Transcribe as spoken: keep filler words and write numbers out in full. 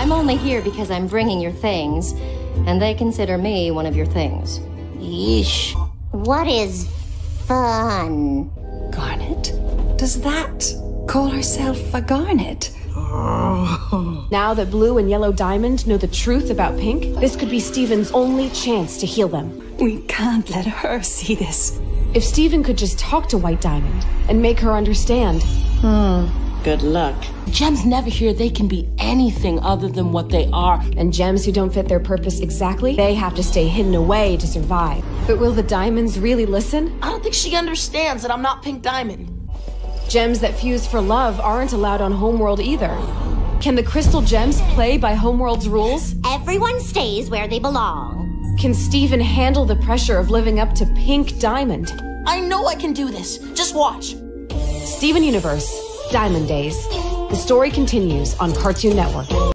I'm only here because I'm bringing your things, and they consider me one of your things. Yeesh. What is fun? Garnet? Does that call herself a Garnet? Now that Blue and Yellow Diamond know the truth about Pink, this could be Steven's only chance to heal them. We can't let her see this. If Steven could just talk to White Diamond and make her understand. Hmm. Good luck. Gems never hear they can be anything other than what they are. And gems who don't fit their purpose exactly, they have to stay hidden away to survive. But will the diamonds really listen? I don't think she understands that I'm not Pink Diamond. Gems that fuse for love aren't allowed on Homeworld either. Can the crystal gems play by Homeworld's rules? Everyone stays where they belong. Can Steven handle the pressure of living up to Pink Diamond? I know I can do this. Just watch. Steven Universe, Diamond Days. The story continues on Cartoon Network.